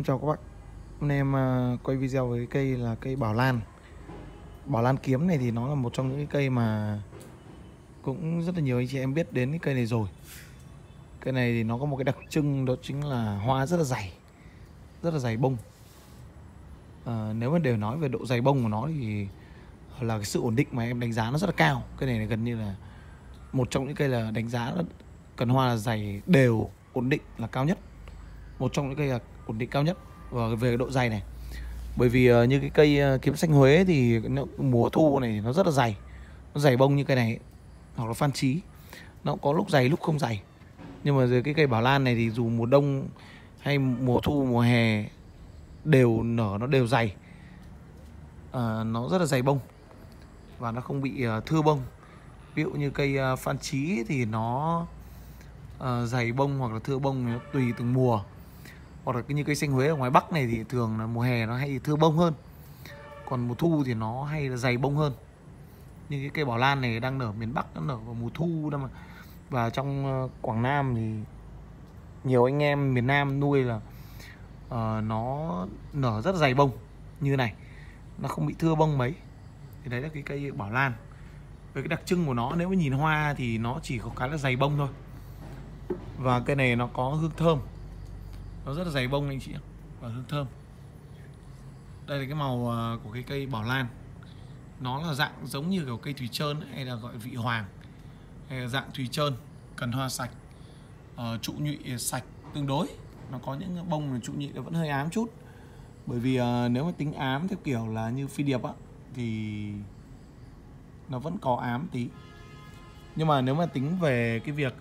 Xin chào các bạn. Hôm nay em quay video với cây là cây bảo lan. Bảo lan kiếm này thì nó là một trong những cái cây mà cũng rất là nhiều anh chị em biết đến cái cây này rồi. Cây này thì nó có một cái đặc trưng, đó chính là hoa rất là dày bông. Nếu mà đều nói về độ dày bông của nó thì là cái sự ổn định mà em đánh giá nó rất là cao. Cây này gần như là một trong những cây là đánh giá là cần hoa là dày đều, ổn định là cao nhất. Một trong những cây là ổn định cao nhất và về độ dày này. Bởi vì như cái cây kiếm xanh Huế thì mùa thu này nó rất là dày. Nó dày bông như cây này ấy. Hoặc là Phan Chí, nó có lúc dày lúc không dày. Nhưng mà cái cây bảo lan này thì dù mùa đông hay mùa thu mùa hè đều nở, nó đều dày. Nó rất là dày bông và nó không bị thưa bông. Ví dụ như cây Phan Chí thì nó dày bông hoặc là thưa bông nó tùy từng mùa. Hoặc là như cây xanh Huế ở ngoài Bắc này thì thường là mùa hè nó hay thưa bông hơn, còn mùa thu thì nó hay là dày bông hơn. Như cái cây bảo lan này đang nở miền Bắc, nó nở vào mùa thu đó mà. Và trong Quảng Nam thì nhiều anh em miền Nam nuôi là nó nở rất là dày bông như này, nó không bị thưa bông mấy. Thì đấy là cái cây bảo lan. Về cái đặc trưng của nó, nếu mà nhìn hoa thì nó chỉ có cái là dày bông thôi. Và cây này nó có hương thơm, nó rất là dày bông anh chị, và hương thơm. Đây là cái màu của cái cây bảo lan. Nó là dạng giống như kiểu cây thủy trơn hay là gọi vị hoàng, hay là dạng thủy trơn, cần hoa sạch, trụ nhụy sạch tương đối. Nó có những bông là trụ nhụy nó vẫn hơi ám chút. Bởi vì nếu mà tính ám theo kiểu là như phi điệp á thì nó vẫn có ám tí. Nhưng mà nếu mà tính về cái việc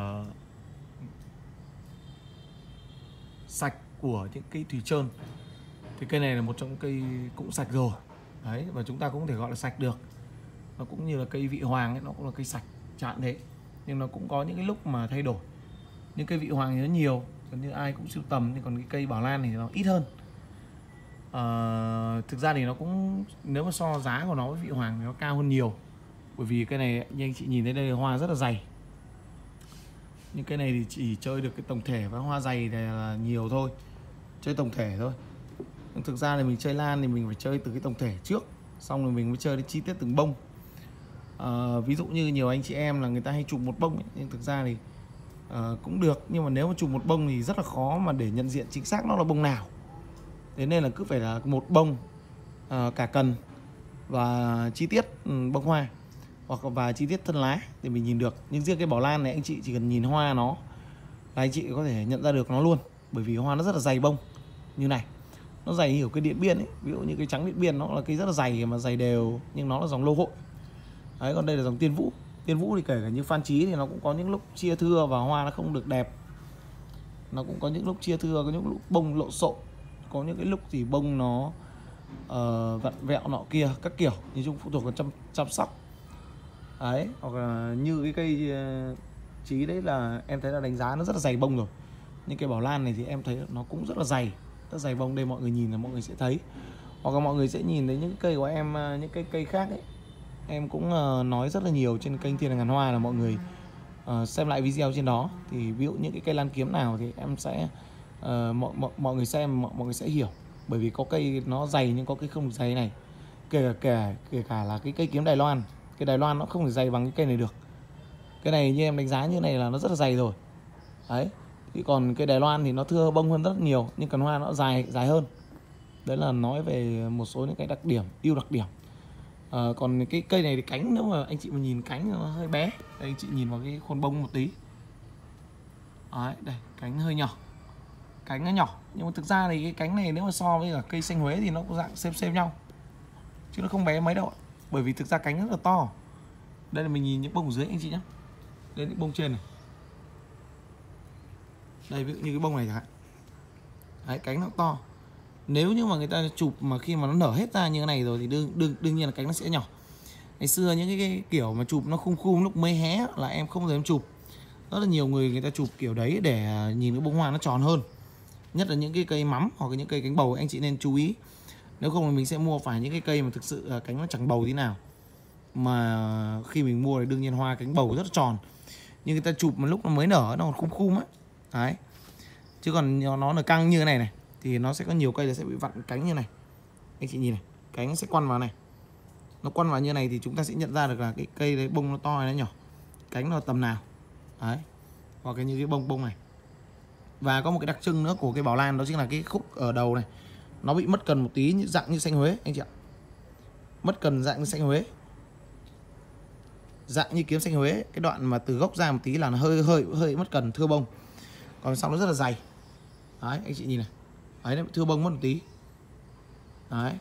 sạch của những cây thủy trơn thì cây này là một trong những cây cũng sạch rồi. Đấy, và chúng ta cũng có thể gọi là sạch được. Nó cũng như là cây vị hoàng ấy, nó cũng là cây sạch chạn thế. Nhưng nó cũng có những cái lúc mà thay đổi. Những cây vị hoàng thì nó nhiều, gần như ai cũng sưu tầm. Nhưng còn cái cây bảo lan thì nó ít hơn. Thực ra thì nó cũng, nếu mà so giá của nó với vị hoàng thì nó cao hơn nhiều. Bởi vì cây này như anh chị nhìn thấy đây là hoa rất là dày. Nhưng cây này thì chỉ chơi được cái tổng thể và hoa dày này là nhiều thôi, chơi tổng thể thôi. Nhưng thực ra thì mình chơi lan thì mình phải chơi từ cái tổng thể trước, xong rồi mình mới chơi đến chi tiết từng bông. Ví dụ như nhiều anh chị em là người ta hay chụp một bông ấy, nhưng thực ra thì cũng được. Nhưng mà nếu mà chụp một bông thì rất là khó mà để nhận diện chính xác nó là bông nào. Thế nên là cứ phải là một bông cả cần và chi tiết bông hoa hoặc và chi tiết thân lá thì mình nhìn được. Nhưng riêng cái bảo lan này anh chị chỉ cần nhìn hoa nó là anh chị có thể nhận ra được nó luôn. Bởi vì hoa nó rất là dày bông như này. Nó dày hiểu cái Điện Biên ấy. Ví dụ như cái trắng Điện Biên nó là cây rất là dày mà dày đều, nhưng nó là dòng lô hội. Đấy, còn đây là dòng Tiên Vũ. Tiên Vũ thì kể cả như Phan Chí thì nó cũng có những lúc chia thưa và hoa nó không được đẹp. Nó cũng có những lúc chia thưa, có những lúc bông lộn xộn, có những cái lúc thì bông nó vặn vẹo nọ kia các kiểu, nhìn chung phụ thuộc vào chăm sóc. Đấy, hoặc là như cái cây Chí đấy là em thấy là đánh giá nó rất là dày bông rồi. Nhưng cây bảo lan này thì em thấy nó cũng rất là dày bông. Đây mọi người nhìn là mọi người sẽ thấy. Hoặc là mọi người sẽ nhìn thấy những cây của em, những cây khác ấy. Em cũng nói rất là nhiều trên kênh Thiên Đàng Ngàn Hoa là mọi người xem lại video trên đó. Thì ví dụ những cái cây lan kiếm nào thì em sẽ mọi người xem, mọi người sẽ hiểu. Bởi vì có cây nó dày nhưng có cây không dày này. Kể cả là cái cây kiếm Đài Loan. Cái Đài Loan nó không thể dày bằng cái cây này được. Cái này như em đánh giá như này là nó rất là dày rồi. Đấy. Thì còn cây Đài Loan thì nó thưa bông hơn rất nhiều, nhưng cần hoa nó dài hơn. Đấy là nói về một số những cái đặc điểm, ưu đặc điểm. Còn cái cây này thì cánh, nếu mà anh chị mà nhìn cánh nó hơi bé. Đây anh chị nhìn vào cái khuôn bông một tí. Đấy, đây, cánh hơi nhỏ. Cánh nó nhỏ, nhưng mà thực ra thì cái cánh này nếu mà so với cả cây xanh Huế thì nó cũng dạng xem nhau. Chứ nó không bé mấy đâu ạ. Bởi vì thực ra cánh rất là to. Đây là mình nhìn những bông ở dưới anh chị nhé. Đây những bông trên này. Đây ví dụ như cái bông này chẳng hạn. Đấy, cánh nó to. Nếu như mà người ta chụp mà khi mà nó nở hết ra như thế này rồi thì đương nhiên là cánh nó sẽ nhỏ. Ngày xưa những cái kiểu mà chụp nó khum lúc mới hé là em không dám chụp. Rất là nhiều người ta chụp kiểu đấy để nhìn cái bông hoa nó tròn hơn. Nhất là những cái cây mắm hoặc là những cây cánh bầu anh chị nên chú ý. Nếu không thì mình sẽ mua phải những cái cây mà thực sự cánh nó chẳng bầu tí nào. Mà khi mình mua thì đương nhiên hoa cánh bầu rất là tròn. Nhưng người ta chụp mà lúc nó mới nở nó còn khum á. Đấy. Chứ còn nó là căng như thế này thì nó sẽ có nhiều cây là sẽ bị vặn cánh như này. Anh chị nhìn này, cánh sẽ quăn vào này. Nó quăn vào như này thì chúng ta sẽ nhận ra được là cái cây đấy bông nó to hay nó nhỏ, cánh nó tầm nào. Đấy. Hoặc cái như cái bông này. Và có một cái đặc trưng nữa của cái bảo lan đó chính là cái khúc ở đầu này nó bị mất cần một tí, như dạng như xanh Huế anh chị ạ. Mất cần dạng như xanh Huế. Dạng như kiếm xanh Huế, cái đoạn mà từ gốc ra một tí là nó hơi mất cần, thưa bông. Còn sau nó rất là dày. Đấy, anh chị nhìn này. Đấy, nó thưa bông mất một tí. Đấy.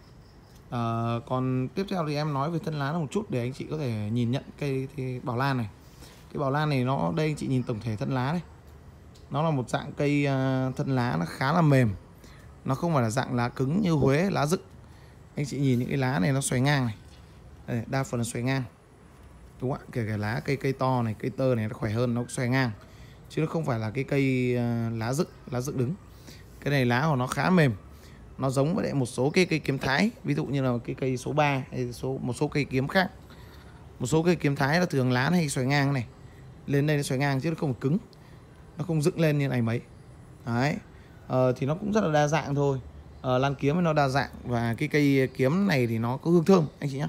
Còn tiếp theo thì em nói về thân lá một chút để anh chị có thể nhìn nhận cây thì bảo lan này. Cái bảo lan này nó đây anh chị nhìn tổng thể thân lá đây. Nó là một dạng cây thân lá nó khá là mềm. Nó không phải là dạng lá cứng như Huế, lá dựng. Anh chị nhìn những cái lá này nó xoài ngang này. Đây, đa phần là xoài ngang. Đúng không ạ? Kể cả lá cây to này, cây tơ này nó khỏe hơn, nó xoài ngang. Chứ nó không phải là cái cây lá dựng đứng. Cái này lá của nó khá mềm. Nó giống với một số cây kiếm thái, ví dụ như là cái cây số 3 hay một số cây kiếm khác. Một số cây kiếm thái là thường lá hay xoài ngang này. Lên đây nó xoài ngang chứ nó không cứng. Nó không dựng lên như này mấy. Đấy. Thì nó cũng rất là đa dạng thôi. Lan kiếm thì nó đa dạng. Và cái cây kiếm này thì nó có hương thơm anh chị nhé.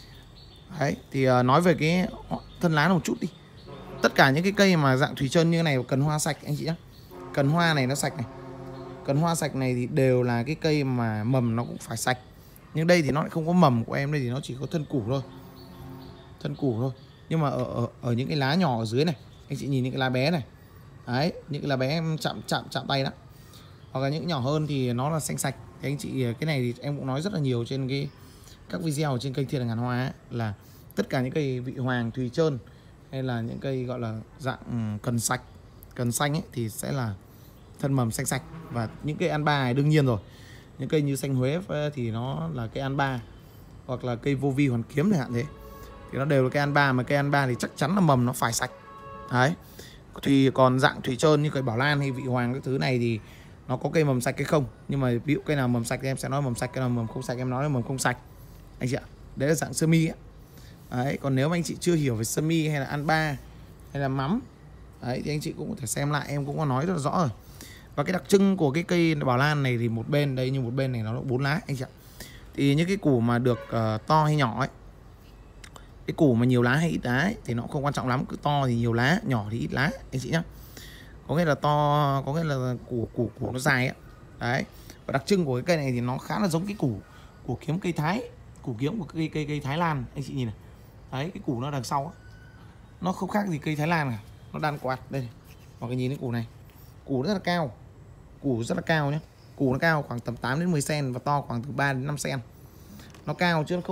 Đấy. Thì nói về cái thân lá một chút đi. Tất cả những cái cây mà dạng thủy chân như này cần hoa sạch anh chị nhé. Cần hoa này nó sạch này. Cần hoa sạch này thì đều là cái cây mà mầm nó cũng phải sạch. Nhưng đây thì nó lại không có mầm của em, đây thì nó chỉ có thân củ thôi. Thân củ thôi. Nhưng mà ở những cái lá nhỏ ở dưới này, anh chị nhìn những cái lá bé này. Đấy, những cái lá bé em chạm tay đó. Hoặc là những nhỏ hơn thì nó là xanh sạch. Thì anh chị cái này thì em cũng nói rất là nhiều trên các video trên kênh Thiên Đàng Ngàn Hoa ấy, là tất cả những cây vị hoàng, thùy trơn hay là những cây gọi là dạng cần sạch, cần xanh ấy thì sẽ là thân mầm xanh sạch. Và những cây ăn ba này đương nhiên rồi. Những cây như xanh Huế thì nó là cây ăn ba. Hoặc là cây vô vi hoàn kiếm chẳng hạn thế. Thì nó đều là cây ăn ba, mà cây ăn ba thì chắc chắn là mầm nó phải sạch. Đấy. Thì còn dạng thủy trơn như cây bảo lan hay vị hoàng các thứ này thì nó có cây mầm sạch hay không. Nhưng mà ví dụ cây nào mầm sạch thì em sẽ nói mầm sạch, cây nào mầm không sạch em nói là mầm không sạch. Anh chị ạ. Đấy là dạng sơ mi ấy. Đấy, còn nếu mà anh chị chưa hiểu về sơ mi hay là ăn ba hay là mắm đấy thì anh chị cũng có thể xem lại, em cũng có nói rất là rõ rồi. Và cái đặc trưng của cái cây bảo lan này thì một bên đây như một bên này nó là 4 lá anh chị ạ. Thì những cái củ mà được to hay nhỏ ấy, cái củ mà nhiều lá hay ít lá ấy, thì nó cũng không quan trọng lắm, cứ to thì nhiều lá, nhỏ thì ít lá anh chị nhá. Có nghĩa là to, có nghĩa là củ nó dài ấy. Đấy. Và đặc trưng của cái cây này thì nó khá là giống cái củ kiếm cây Thái, củ kiếm của cây Thái Lan anh chị nhìn này. Đấy, cái củ nó đằng sau ấy. Nó không khác gì cây Thái Lan cả. Nó đan quạt đây. Hoặc cái nhìn cái củ này. Củ rất là cao. Củ rất là cao nhé. Củ nó cao khoảng tầm 8 đến 10 cm và to khoảng từ 3 đến 5 cm. Nó cao chứ nó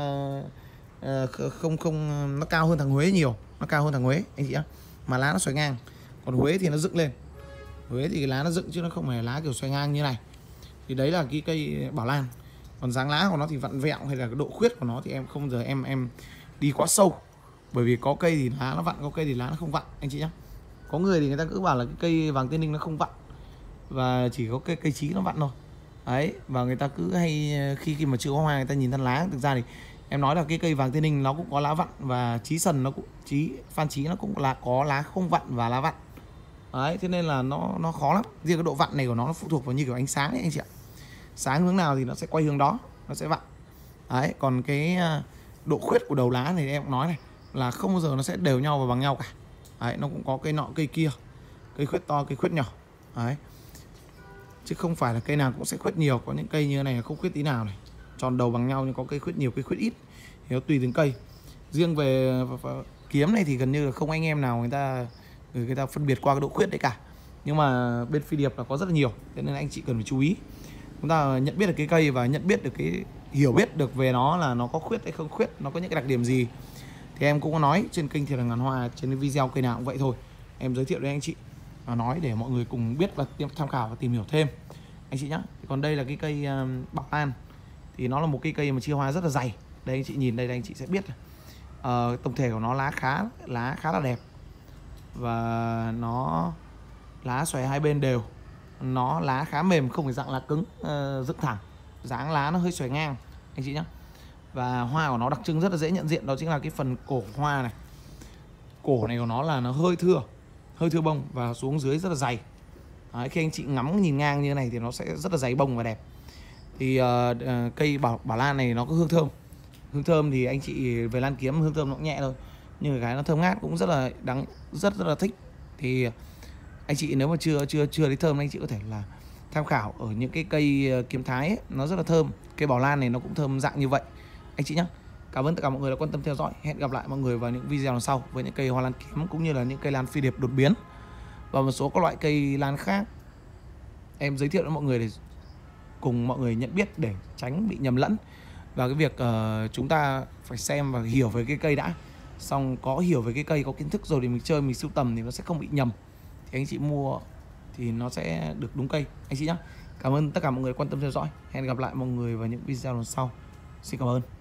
không nó cao hơn thằng Huế nhiều. Nó cao hơn thằng Huế anh chị nhá. Mà lá nó xoài ngang. Còn Huế thì nó dựng lên. Huế thì cái lá nó dựng chứ nó không phải lá kiểu xoài ngang như này. Thì đấy là cái cây bảo lan. Còn dáng lá của nó thì vặn vẹo hay là cái độ khuyết của nó thì em không giờ em đi quá sâu. Bởi vì có cây thì lá nó vặn, có cây thì lá nó không vặn anh chị nhé. Có người thì người ta cứ bảo là cái cây vàng tiên ninh nó không vặn và chỉ có cây trí nó vặn thôi. Đấy, và người ta cứ hay khi mà chưa có hoa người ta nhìn thân lá. Thực ra thì em nói là cái cây vàng tiên ninh nó cũng có lá vặn và trí sần nó cũng phan trí nó cũng là có lá không vặn và lá vặn. Đấy, thế nên là nó khó lắm. Riêng cái độ vặn này của nó phụ thuộc vào như kiểu ánh sáng ấy anh chị ạ. Sáng hướng nào thì nó sẽ quay hướng đó, nó sẽ vặn. Đấy, còn cái độ khuyết của đầu lá này em cũng nói này là không bao giờ nó sẽ đều nhau và bằng nhau cả. Đấy, nó cũng có cây nọ cây kia, cây khuyết to, cây khuyết nhỏ. Đấy. Chứ không phải là cây nào cũng sẽ khuyết nhiều. Có những cây như này là không khuyết tí nào này, tròn đầu bằng nhau, nhưng có cây khuyết nhiều, cây khuyết ít thì nó tùy từng cây. Riêng về kiếm này thì gần như là không anh em nào người ta phân biệt qua cái độ khuyết đấy cả. Nhưng mà bên phi điệp là có rất là nhiều, thế nên là anh chị cần phải chú ý. Chúng ta nhận biết được cái cây và nhận biết được cái hiểu biết được về nó là nó có khuyết hay không khuyết, nó có những cái đặc điểm gì. Thì em cũng có nói trên kênh Thiên Đàng Ngàn Hoa, trên cái video cây nào cũng vậy thôi. Em giới thiệu đến anh chị và nói để mọi người cùng biết và tham khảo và tìm hiểu thêm anh chị nhé. Còn đây là cái cây bảo lan thì nó là một cái cây mà chia hoa rất là dày. Đây anh chị nhìn đây anh chị sẽ biết tổng thể của nó lá khá là đẹp và nó lá xoài hai bên đều, nó lá khá mềm, không phải dạng lá cứng dựng thẳng, dáng lá nó hơi xoài ngang anh chị nhé. Và hoa của nó đặc trưng rất là dễ nhận diện, đó chính là cái phần cổ hoa này. Cổ này của nó là nó hơi thưa bông và xuống dưới rất là dày. Đấy, khi anh chị ngắm nhìn ngang như thế này thì nó sẽ rất là dày bông và đẹp. Thì cây bảo lan này nó có hương thơm. Hương thơm thì anh chị về lan kiếm hương thơm nó cũng nhẹ thôi, nhưng cái nó thơm ngát cũng rất là đắng, rất là thích. Thì anh chị nếu mà chưa thấy thơm, anh chị có thể là tham khảo ở những cái cây kiếm thái ấy, nó rất là thơm. Cây bảo lan này nó cũng thơm dạng như vậy anh chị nhé. Cảm ơn tất cả mọi người đã quan tâm theo dõi. Hẹn gặp lại mọi người vào những video lần sau với những cây hoa lan kiếm cũng như là những cây lan phi điệp đột biến và một số các loại cây lan khác em giới thiệu đến mọi người để cùng mọi người nhận biết để tránh bị nhầm lẫn. Và cái việc chúng ta phải xem và hiểu về cái cây đã, xong có hiểu về cái cây, có kiến thức rồi thì mình chơi, mình sưu tầm thì nó sẽ không bị nhầm, thì anh chị mua thì nó sẽ được đúng cây anh chị nhé. Cảm ơn tất cả mọi người quan tâm theo dõi. Hẹn gặp lại mọi người vào những video lần sau. Xin cảm ơn.